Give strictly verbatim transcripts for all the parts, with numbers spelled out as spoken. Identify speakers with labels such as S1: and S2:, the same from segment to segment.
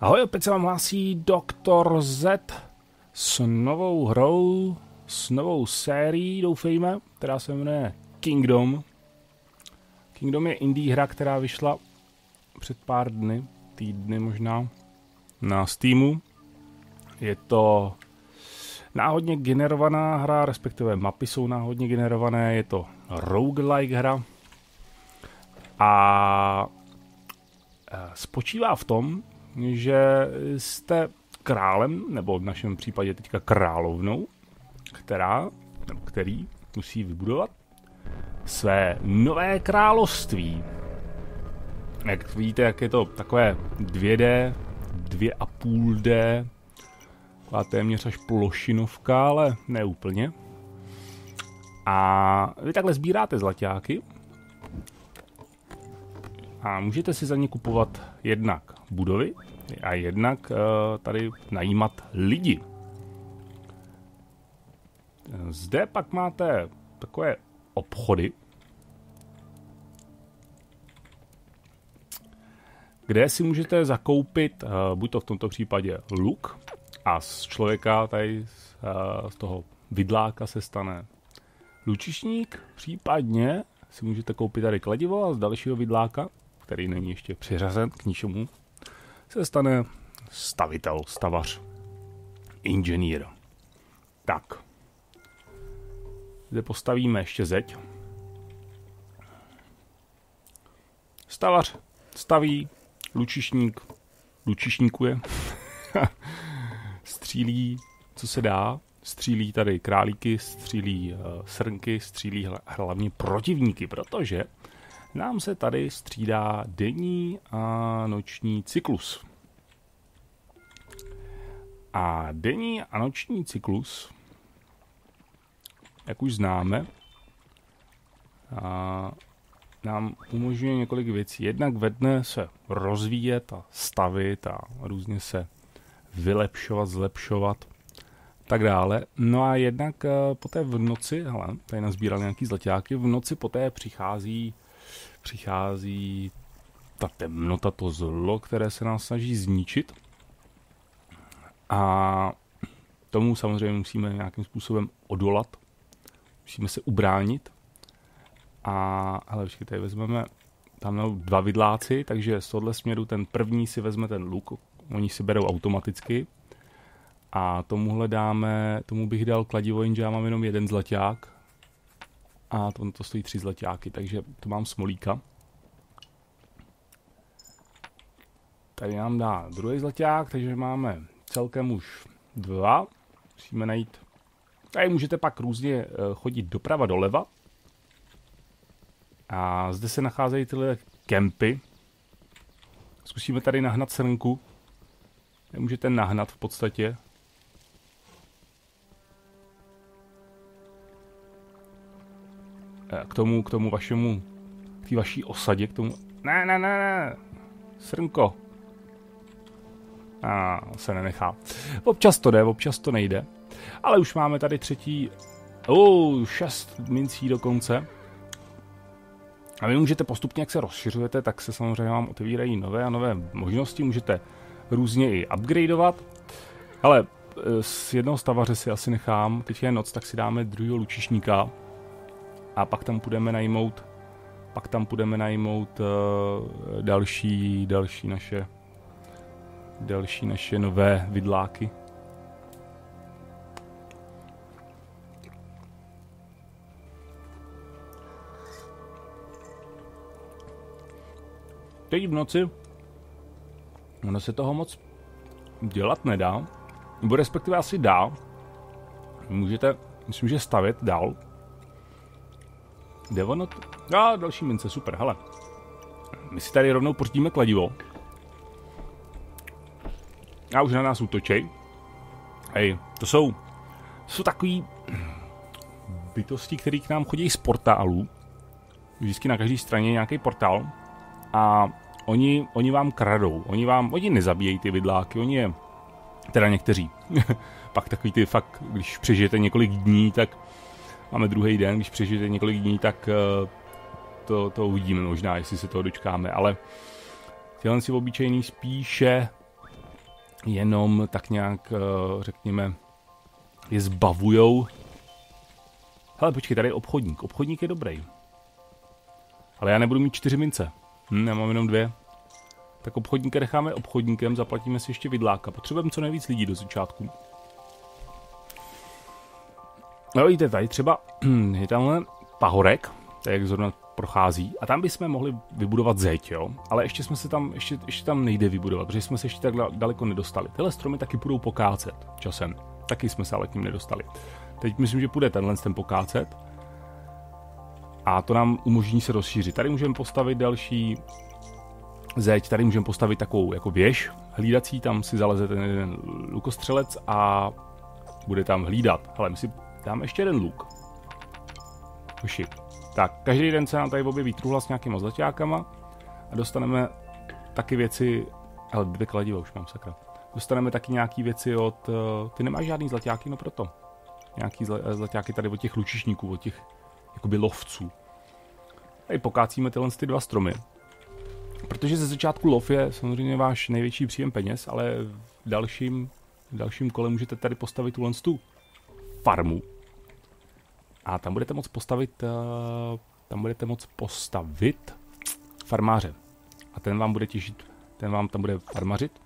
S1: Ahoj, opět se vám hlásí doktor Z s novou hrou, s novou sérií, doufejme, která se jmenuje Kingdom. Kingdom je indie hra, která vyšla před pár dny, týdny možná, na Steamu. Je to náhodně generovaná hra, respektive mapy jsou náhodně generované, je to roguelike hra a spočívá v tom, že jste králem, nebo v našem případě teďka královnou, která, nebo který musí vybudovat své nové království. Jak vidíte, jak je to takové dvě dé, dvě a půl dé, taková téměř až plošinovka, ale ne úplně. A vy takhle sbíráte zlaťáky a můžete si za ně kupovat jednak budovy a jednak uh, tady najímat lidi. Zde pak máte takové obchody, kde si můžete zakoupit, uh, buď to v tomto případě luk, a z člověka tady uh, z toho vidláka se stane lučišník, případně si můžete koupit tady kladivo a z dalšího vidláka, který není ještě přiřazen k ničemu, se stane stavitel, stavař, inženýr. Tak. Zde postavíme ještě zeď. Stavař staví, lučišník lučišníkuje, střílí, co se dá, střílí tady králíky, střílí uh, srnky, střílí hlavně protivníky, protože nám se tady střídá denní a noční cyklus. A denní a noční cyklus, jak už známe, a nám umožňuje několik věcí. Jednak ve dne se rozvíjet a stavit a různě se vylepšovat, zlepšovat, tak dále. No a jednak poté v noci, hele, tady nazbíral nějaký zlaťáky, v noci poté přichází přichází ta temnota, to zlo, které se nás snaží zničit. A tomu samozřejmě musíme nějakým způsobem odolat. Musíme se ubránit. A hele, počkej, tady vezmeme, tam jsou dva vidláci, takže z tohle směru ten první si vezme ten luk, oni si berou automaticky. A tomuhle dáme, tomu bych dal kladivo, jenže já mám jenom jeden zlaťák. A to, to stojí tři zlaťáky, takže to mám smolíka. Tady nám dá druhý zlaťák, takže máme celkem už dva. Musíme najít. Tady můžete pak různě chodit doprava doleva. A zde se nacházejí tyhle kempy. Zkusíme tady nahnat srnku. Nemůžete nahnat v podstatě. K tomu, k tomu vašemu, k té vaší osadě, k tomu, ne, ne, ne, ne, srnko. A se nenechá. Občas to jde, občas to nejde. Ale už máme tady třetí, oh, šest mincí dokonce. A vy můžete postupně, jak se rozšiřujete, tak se samozřejmě vám otevírají nové a nové možnosti. Můžete různě i upgradeovat. Ale z jednoho stavaře si asi nechám, teď je noc, tak si dáme druhého lučišníka. A pak tam půjdeme najmout, pak tam půjdeme najmout uh, další, další naše, další naše nové vidláky. Teď v noci, ono se toho moc dělat nedá, nebo respektive asi dá. Můžete, myslím, že stavět dál. Jde ono? A další mince, super, hele. My si tady rovnou pořdíme kladivo. A už na nás útočej. Hej, to jsou, to jsou takový bytosti, které k nám chodí z portálů. Vždycky na každé straně je nějaký portál. A oni, oni vám kradou. Oni vám, oni nezabíjejí ty vidláky, oni je, teda někteří. Pak takový ty fakt, když přežijete několik dní, tak máme druhý den, když přežijete několik dní, tak uh, to, to uvidíme možná, jestli se toho dočkáme, ale tyhle si obyčejný spíše jenom tak nějak, řekněme, je zbavujou. Hele, počkej, tady je obchodník. Obchodník je dobrý. Ale já nebudu mít čtyři mince. Hm, já mám jenom dvě. Tak obchodníka necháme obchodníkem, zaplatíme si ještě vidláka. Potřebujeme co nejvíc lidí do začátku. No vidíte, tady třeba je tamhle pahorek, tak jak zrovna prochází, a tam bychom mohli vybudovat zeď, jo? Ale ještě jsme se tam, ještě, ještě tam nejde vybudovat, protože jsme se ještě tak daleko nedostali. Tyhle stromy taky budou pokácet časem. Taky jsme se ale k ním nedostali. Teď myslím, že půjde tenhle ten pokácet. A to nám umožní se rozšířit. Tady můžeme postavit další zeď, tady můžeme postavit takovou jako věž hlídací, tam si zaleze ten jeden lukostřelec a bude tam hlídat. Hele, my si dáme ještě jeden luk. Uši. Tak, každý den se nám tady objeví truhla s nějakýma zlaťákama a dostaneme taky věci, hele, dvě kladiva už mám, sakra. Dostaneme taky nějaký věci od, ty nemáš žádný zlaťáky, no proto. Nějaký zlaťáky tady od těch lučišníků, od těch jakoby lovců. Tady pokácíme tyhle ty dva stromy. Protože ze začátku lov je samozřejmě váš největší příjem peněz, ale v dalším, v dalším kole můžete tady postavit tuhle tu farmu. A tam budete moct postavit, uh, tam budete moct postavit farmáře. A ten vám bude těžit, ten vám tam bude farmařit.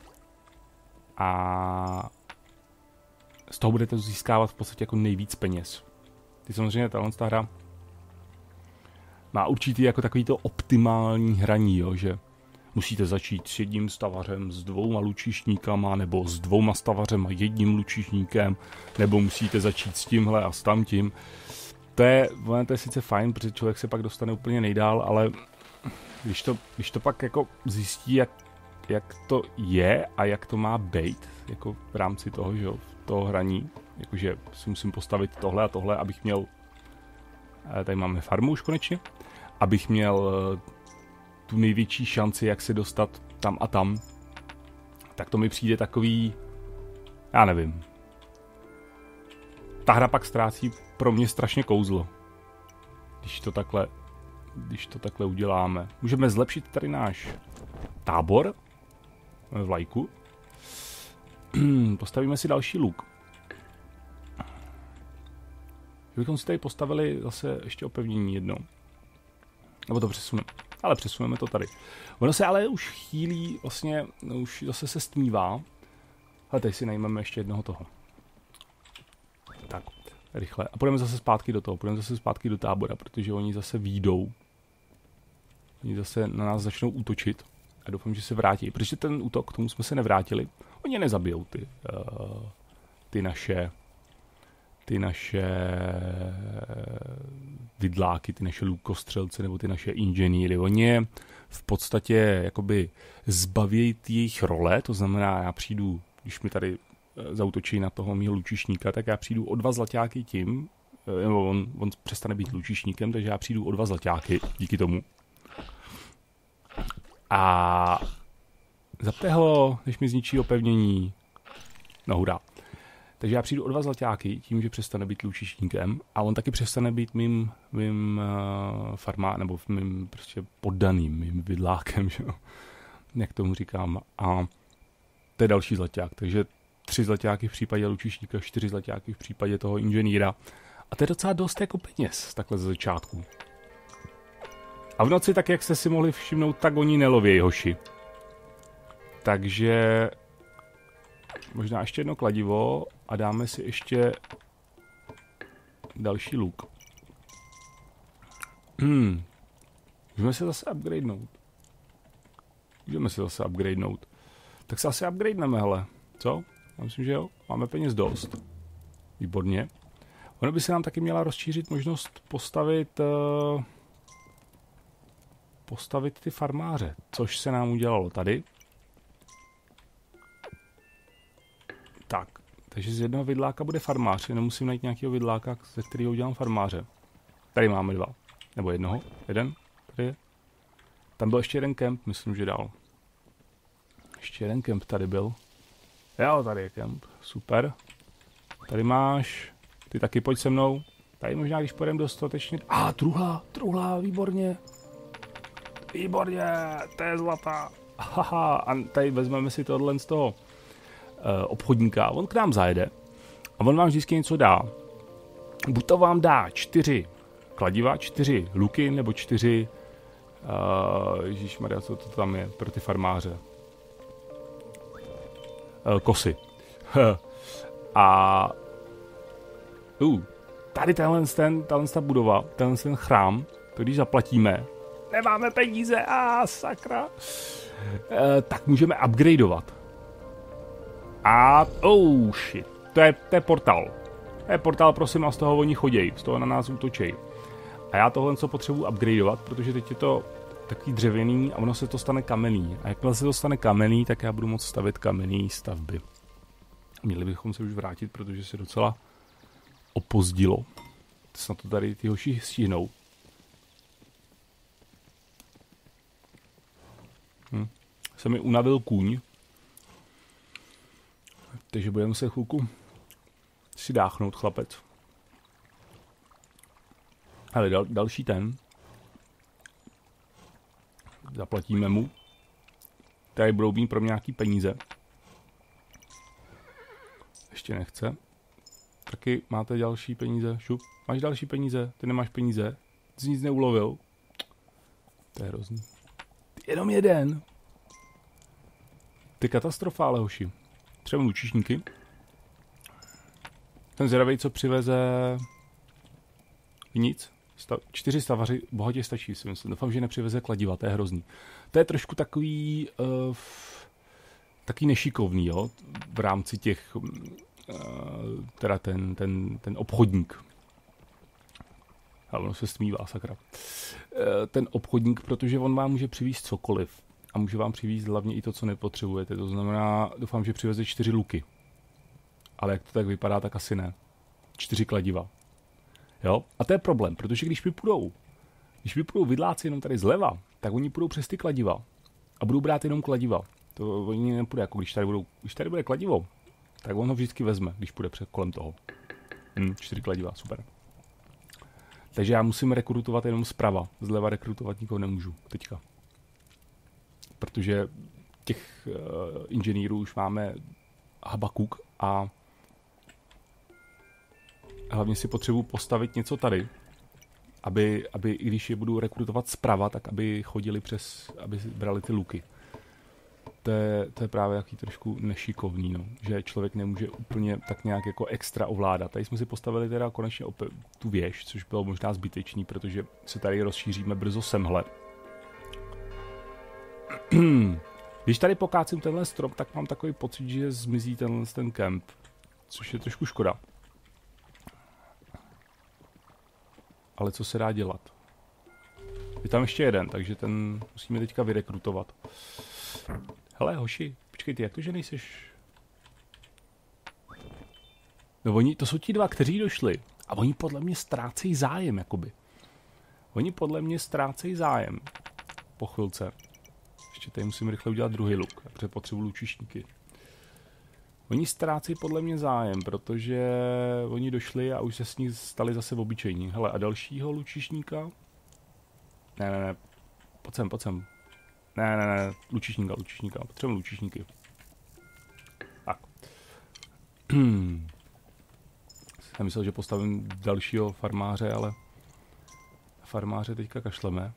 S1: A z toho budete získávat v podstatě jako nejvíc peněz. Ty samozřejmě tahle hra má určitý jako takový to optimální hraní, jo, že musíte začít s jedním stavařem, s dvouma lučišníkama, nebo s dvouma stavařem a jedním lučišníkem, nebo musíte začít s tímhle a s tamtím. To je, to je sice fajn, protože člověk se pak dostane úplně nejdál, ale když to, když to pak jako zjistí, jak, jak to je a jak to má být, jako v rámci toho, že jo, toho hraní, jakože si musím postavit tohle a tohle, abych měl, tady máme farmu už konečně, abych měl tu největší šanci, jak se dostat tam a tam, tak to mi přijde takový, já nevím. Ta hra pak ztrácí pro mě strašně kouzlo, když to takhle, když to takhle uděláme. Můžeme zlepšit tady náš tábor v lajku. Postavíme si další luk. Kdybychom si tady postavili zase ještě opevnění jednou. Nebo to přesuneme. Ale přesuneme to tady. Ono se ale už chýlí, vlastně, no už zase se stmívá. Ale teď si najmeme ještě jednoho toho. Tak, rychle. A půjdeme zase zpátky do toho. Půjdeme zase zpátky do tábora, protože oni zase výjdou. Oni zase na nás začnou útočit. A doufám, že se vrátí. Protože ten útok, k tomu jsme se nevrátili. Oni nezabijou ty, uh, ty naše... ty naše vidláky, ty naše lukostřelce nebo ty naše inženýry. Oni je v podstatě jakoby zbavějí jejich role, to znamená, já přijdu, když mi tady zaútočí na toho mýho lučišníka, tak já přijdu o dva zlaťáky tím, nebo on, on přestane být lučišníkem, takže já přijdu o dva zlaťáky díky tomu. A zapte ho, než mi zničí opevnění. No hurá. Takže já přijdu o dva zlaťáky tím, že přestane být lučišníkem a on taky přestane být mým, mým uh, farmá, nebo mým prostě poddaným, mým vidlákem, že jo? Jak tomu říkám. A to je další zlaťák, takže tři zlaťáky v případě lučišníka, čtyři zlaťáky v případě toho inženýra. A to je docela dost jako peněz, takhle ze začátku. A v noci, tak jak jste si mohli všimnout, tak oni nelovějí hoši. Takže možná ještě jedno kladivo a dáme si ještě další luk. Hmm. Můžeme se zase upgradenout. Můžeme se zase upgradenout. Tak se asi upgradeneme, hele. Co? Já myslím, že jo. Máme peněz dost. Výborně. Ono by se nám taky měla rozšířit možnost postavit... Uh, postavit ty farmáře. Což se nám udělalo tady. Tak. Takže z jednoho vidláka bude farmář. Jenom musím najít nějakého vidláka, ze kterého udělám farmáře. Tady máme dva. Nebo jednoho. Jeden. Tady je. Tam byl ještě jeden kemp, myslím, že dál. Ještě jeden kemp tady byl. Jo, tady je kemp. Super. Tady máš. Ty taky pojď se mnou. Tady možná, když pojedeme dostatečně... A, ah, truhla, truhla, výborně. Výborně, to je zlatá. Haha, a tady vezmeme si tohle z toho. obchodníka, on k nám zajede a on vám vždycky něco dá. Buď to vám dá čtyři kladiva, čtyři luky, nebo čtyři, uh, ježišmarja, co to tam je pro ty farmáře, uh, kosy. A uh, tady tenhle, ten, tenhle ta budova, tenhle ten chrám, to když zaplatíme, nemáme peníze, a ah, sakra, uh, tak můžeme upgradeovat. A oh shit, to je, to je portál. To je portál, prosím, a z toho oni chodějí, z toho na nás útočí. A já tohle co potřebuji upgradeovat, protože teď je to takový dřevěný a ono se to stane kamenný. A jakmile se to stane kamenný, tak já budu moct stavit kamenný stavby. Měli bychom se už vrátit, protože se docela opozdilo. Snad to tady ty hoši stihnou. Hm. Se mi unavil kůň. Takže budeme se chvilku si dáchnout, chlapec. Ale dal, další ten. Zaplatíme mu. Tady budou mít pro mě nějaký peníze. Ještě nechce. Taky máte další peníze. Šup. Máš další peníze? Ty nemáš peníze? Ty jsi nic neulovil. To je hrozný. Jenom jeden. Ty katastrofa, ale hoši. Třeba lučišníky. Ten zvědavej, co přiveze nic. Stav, čtyři stavaři bohatě stačí, si myslím. Doufám, že nepřiveze kladiva, to je hrozný. To je trošku takový uh, takový nešikovný, jo, v rámci těch uh, teda ten, ten, ten obchodník. A ono se smívá, sakra. Uh, ten obchodník, protože on vám může přivést cokoliv. A může vám přivést hlavně i to, co nepotřebujete. To znamená, doufám, že přiveze čtyři luky. Ale jak to tak vypadá, tak asi ne. Čtyři kladiva. Jo? A to je problém, protože když mi půjdou, když mi půjdou vidláci jenom tady zleva, tak oni půjdou přes ty kladiva. A budou brát jenom kladiva. To oni nepůjde, jako když tady, budou, když tady bude kladivo, tak on ho vždycky vezme, když půjde před kolem toho. Hm, čtyři kladiva, super. Takže já musím rekrutovat jenom zprava. Zleva rekrutovat nikoho nemůžu teďka. Protože těch uh, inženýrů už máme habakuk a hlavně si potřebuji postavit něco tady, aby, aby i když je budu rekrutovat zprava, tak aby chodili přes, aby brali ty luky. To je, to je právě jaký trošku nešikovný, no. Že člověk nemůže úplně tak nějak jako extra ovládat. Tady jsme si postavili teda konečně opět tu věž, což bylo možná zbytečný, protože se tady rozšíříme brzo semhle. Když tady pokácím tenhle strop, tak mám takový pocit, že zmizí tenhle ten kemp, což je trošku škoda. Ale co se dá dělat? Je tam ještě jeden, takže ten musíme teďka vyrekrutovat. Hele, hoši, počkej, ty jak to, že nejseš? No oni, to jsou ti dva, kteří došli. A oni podle mě ztrácejí zájem, jakoby. Oni podle mě ztrácejí zájem. Po chvilce. Ještě tady musím rychle udělat druhý luk, protože potřebuji lučišníky. Oni ztrácejí podle mě zájem, protože oni došli a už se s ní stali zase obyčejní. Hele, a dalšího lučišníka? Ne, ne, ne. Pojď sem, pojď sem. Ne, ne, ne. Lučišníka, lučišníka. Potřebujeme lučišníky. Tak. Jsem myslel, že postavím dalšího farmáře, ale farmáře teďka kašleme.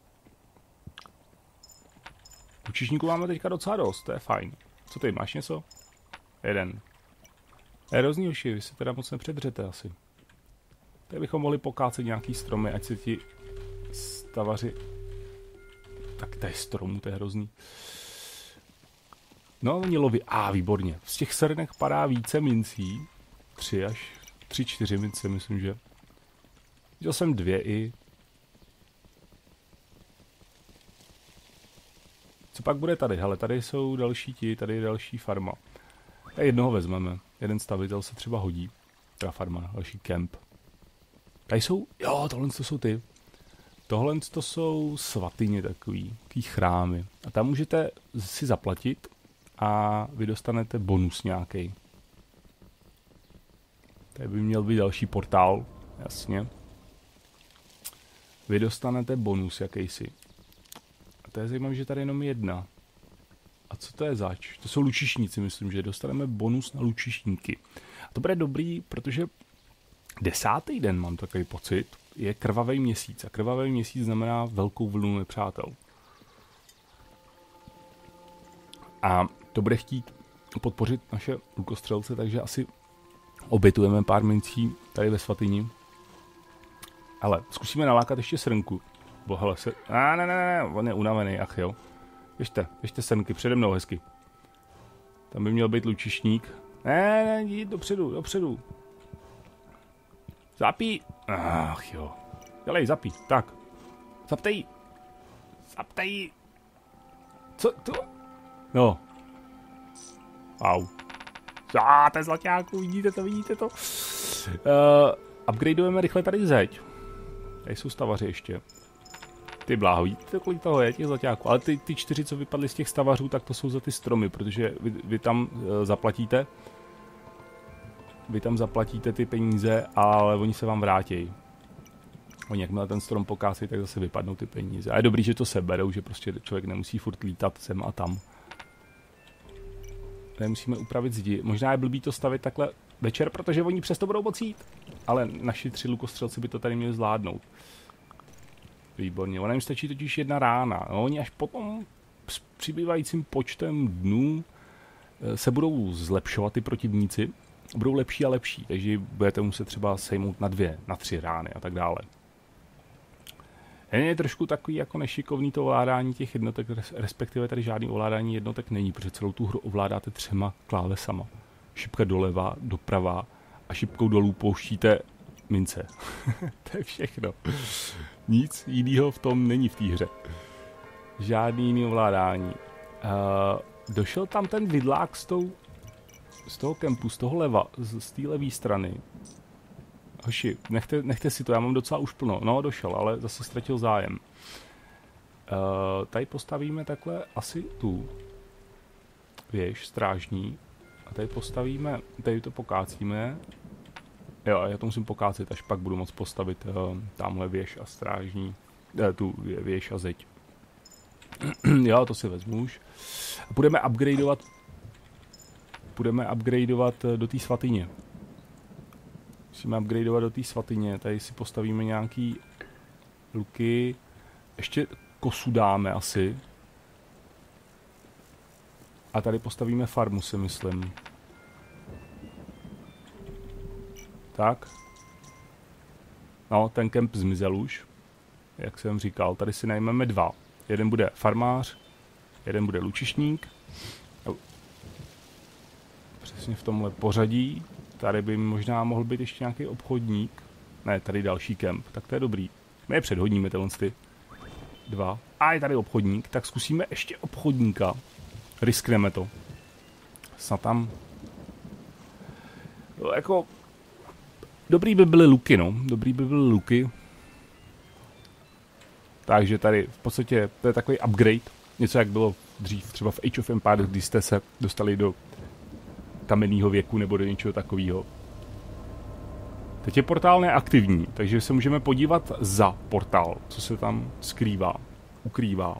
S1: Lučišníků máme teďka docela dost, to je fajn. Co ty, máš něco? Jeden. Je hrozný hoši, vy se teda moc nepředřete asi. Tady bychom mohli pokácet nějaký stromy, ať se ti stavaři... Tak to je stromů, to je hrozný. No, oni loví. A, ah, výborně. Z těch srnek padá více mincí. Tři až... Tři, čtyři mince, myslím, že. Viděl jsem dvě i... Co pak bude tady? Hele, tady jsou další ti, tady je další farma. A jednoho vezmeme. Jeden stavitel se třeba hodí. Ta farma, další kemp. Tady jsou, jo, tohle to jsou ty. Tohle to jsou svatyně takový, takový chrámy. A tam můžete si zaplatit a vy dostanete bonus nějaký. Tady by měl být další portál, jasně. Vy dostanete bonus jakýsi. A to je zajímavé, že tady jenom jedna. A co to je zač? To jsou lučišníci, myslím, že dostaneme bonus na lučišníky. A to bude dobrý, protože desátý den, mám takový pocit, je krvavý měsíc. A krvavý měsíc znamená velkou vlnu nepřátel. A to bude chtít podpořit naše lukostřelce, takže asi obětujeme pár mincí tady ve svatyni. Ale zkusíme nalákat ještě srnku. Bo hele, se... A ne, ne, ne, on je unavený, ach jo. Běžte, běžte srnky, přede mnou hezky. Tam by měl být lučišník. Ne, ne, jít dopředu, dopředu. Zapí. Ach jo. Dělej, zapí, tak. Zaptej. Zaptej. Co to? No. Au. A, to je zlaťáku, vidíte to, vidíte to. Uh, upgradeujeme rychle tady zeď. Tady jsou stavaři ještě. Ty bláho, vidíte, kolik toho je těch zlaťáků. Ale ty, ty čtyři, co vypadly z těch stavařů, tak to jsou za ty stromy, protože vy, vy tam uh, zaplatíte. Vy tam zaplatíte ty peníze, ale oni se vám vrátí. Oni jakmile ten strom pokásí, tak zase vypadnou ty peníze. A je dobrý, že to seberou, že prostě člověk nemusí furt lítat sem a tam. Tady musíme upravit zdi. Možná je blbý to stavit takhle večer, protože oni přesto budou moci jít. Ale naši tři lukostřelci by to tady měli zvládnout. Výborně. Ona jim stačí totiž jedna rána. No, oni až potom s přibývajícím počtem dnů se budou zlepšovat ty protivníci. Budou lepší a lepší, takže budete muset třeba sejmout na dvě, na tři rány a tak dále. Je trošku takový jako nešikovný to ovládání těch jednotek, respektive tady žádný ovládání jednotek není, protože celou tu hru ovládáte třema klávesama. Šipka doleva, doprava a šipkou dolů pouštíte mince. To je všechno. Nic jiného v tom není v té hře. Žádný jiný ovládání. Uh, došel tam ten vidlák s tou, z toho kempu, z toho leva, z, z té levé strany. Hoši, nechte, nechte si to, já mám docela už plno. No, došel, ale zase ztratil zájem. Uh, tady postavíme takhle asi tu věž strážní. A tady postavíme, tady to pokácíme. Jo, já to musím pokácet, až pak budu moct postavit uh, tamhle věž a strážní. Uh, tu věž a zeď. Jo, to si vezmu už. A budeme upgradeovat budeme upgradeovat do té svatyně. Musíme upgradeovat do té svatyně. Tady si postavíme nějaký luky. Ještě kosu dáme asi. A tady postavíme farmu, si myslím. Tak. No, ten kemp zmizel už. Jak jsem říkal, tady si najmeme dva. Jeden bude farmář, jeden bude lučišník. Přesně v tomhle pořadí. Tady by možná mohl být ještě nějaký obchodník. Ne, tady další kemp, tak to je dobrý. My je předhodíme tyhle ty dva. A je tady obchodník, tak zkusíme ještě obchodníka. Riskneme to. Snad tam... No, jako... Dobrý by byly luky, no. Dobrý by byly luky. Takže tady v podstatě to je takový upgrade. Něco jak bylo dřív, třeba v Age of Empires, když jste se dostali do kamenného věku nebo do něčeho takového. Teď je portál neaktivní, takže se můžeme podívat za portál, co se tam skrývá, ukrývá.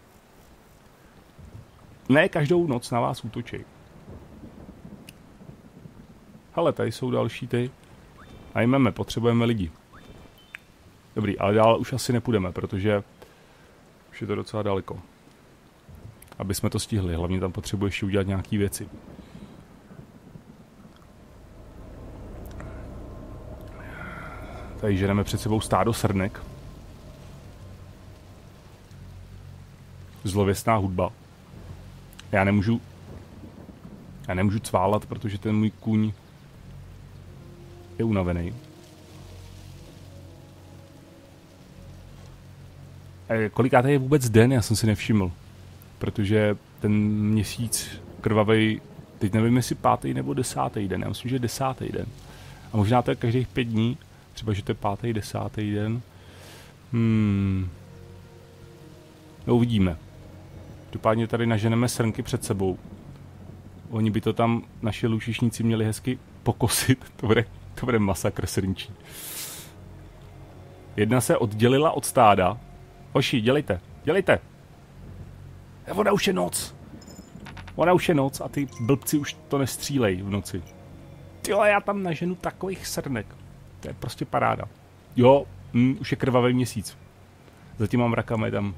S1: Ne každou noc na vás útočí. Hele, tady jsou další ty. Najmeme, potřebujeme lidi. Dobrý, ale dál už asi nepůjdeme, protože už je to docela daleko. Aby jsme to stihli, hlavně tam potřebuje ještě udělat nějaké věci. Tady ženeme před sebou stádo srnek. Zlověstná hudba. Já nemůžu... Já nemůžu cválat, protože ten můj kůň je unavený. E, kolikátý je vůbec den, já jsem si nevšiml. Protože ten měsíc krvavej, teď nevím, jestli pátý nebo desátý den, já myslím, že desátý den. A možná to je každých pět dní, třeba, že to je pátý, desátý den. Hmm. No uvidíme. Dopádně tady naženeme srnky před sebou. Oni by to tam, naši lučišníci, měli hezky pokosit. To bude, to bude masakr srnčí. Jedna se oddělila od stáda. Hoši, dělejte, dělejte. Voda už je noc. Ona už je noc a ty blbci už to nestřílej v noci. Jo, já tam naženu takových srnek. To je prostě paráda. Jo, hm, už je krvavý měsíc. Zatím mám rakame tam.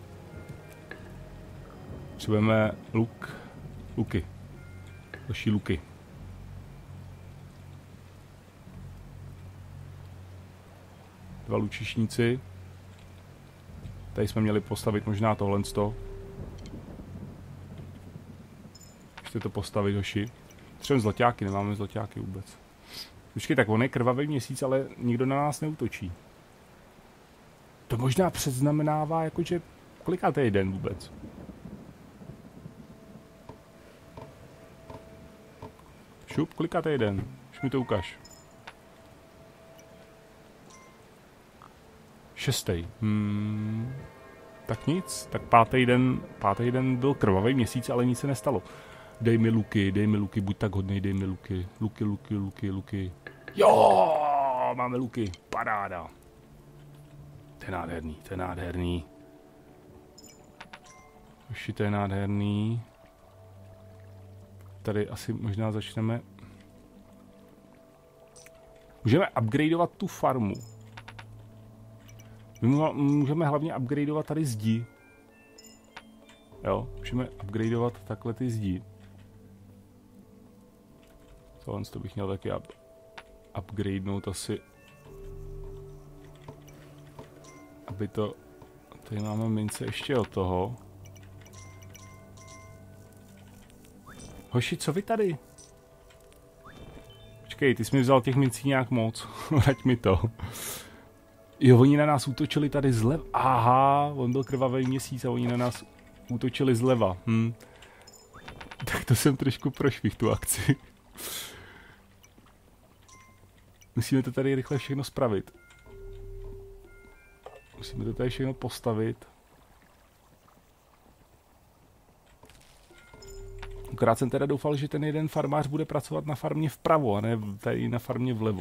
S1: Potřebujeme luk. Luky. Další luky. Dva lučišníci. Tady jsme měli postavit možná tohle. Ještě to postavit, hoši. Třeba zlaťáky, nemáme zlaťáky vůbec. Počkej, tak on je krvavý měsíc, ale nikdo na nás neútočí. To možná předznamenává, jakože kolikátý je den vůbec? Šup, kolikátý je den? Už mi to ukáž. Šestý. Hmm. Tak nic. Tak pátý den, pátý den byl krvavý měsíc, ale nic se nestalo. Dej mi luky, dej mi luky, buď tak hodnej, dej mi luky. Luky, luky, luky, luky. Jo, máme luky. Paráda. To je nádherný, to je nádherný. Už to je nádherný. Tady asi možná začneme. Můžeme upgradeovat tu farmu. My můžeme hlavně upgradeovat tady zdi. Jo, můžeme upgradeovat takhle ty zdi. Tohle to bych měl taky up, upgradenout asi. Aby to... Tady máme mince ještě od toho. Hoši, co vy tady? Počkej, ty jsi mi vzal těch mincí nějak moc. Vrať mi to. Jo, oni na nás útočili tady zleva. Aha, on byl krvavý měsíc a oni na nás útočili zleva. Hm. Tak to jsem trošku prošvih tu akci. Musíme to tady rychle všechno spravit. Musíme to tady všechno postavit. Akorát jsem teda doufal, že ten jeden farmář bude pracovat na farmě vpravo a ne tady na farmě vlevo.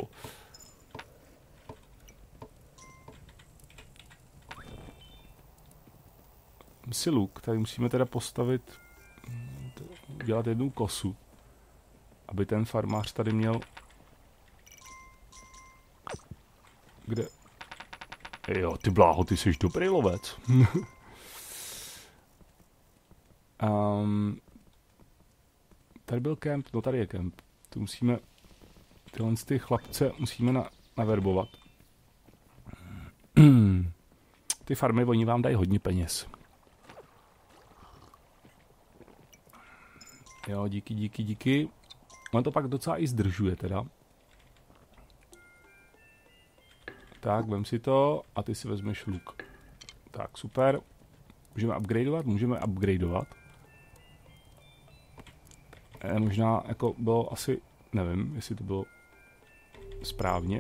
S1: Si luk, tady musíme teda postavit, dělat jednu kosu, aby ten farmář tady měl, kde, jo, ty bláho, ty jsi dobrý lovec. um, tady byl kemp, no tady je kemp, tu musíme, tyhle ty chlapce musíme na, naverbovat. Ty farmy, oni vám dají hodně peněz. Jo, díky, díky, díky. On to pak docela i zdržuje teda. Tak, vem si to a ty si vezmeš luk. Tak, super. Můžeme upgradeovat? Můžeme upgradeovat. E, možná jako bylo asi, nevím, jestli to bylo správně.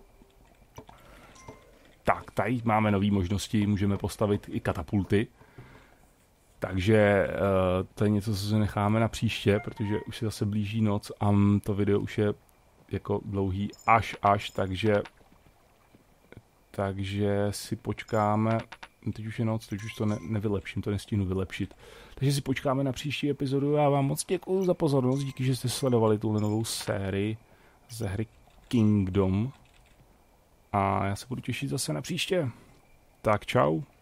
S1: Tak, tady máme nové možnosti, můžeme postavit i katapulty. Takže uh, to je něco, co se necháme na příště, protože už se zase blíží noc a to video už je jako dlouhý až až, takže takže si počkáme, teď už je noc, teď už to ne, nevylepším, to nestihnu vylepšit. Takže si počkáme na příští epizodu. Já vám moc děkuju za pozornost, díky, že jste sledovali tuhle novou sérii ze hry Kingdom a já se budu těšit zase na příště. Tak čau.